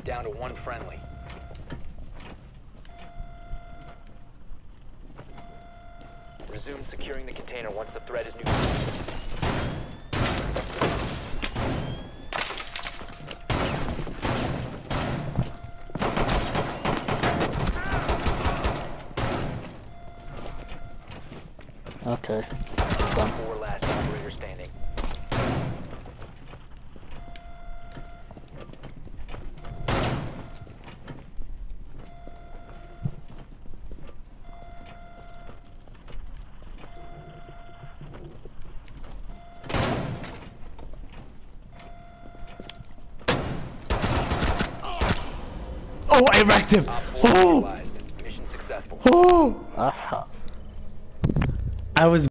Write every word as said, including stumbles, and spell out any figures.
Down to one friendly. Resume securing the container once the threat is neutralized. Okay. Four last operator standing. Oh, I wrecked him! Op four Oh! neutralized. Mission successful. Oh! Aha. I was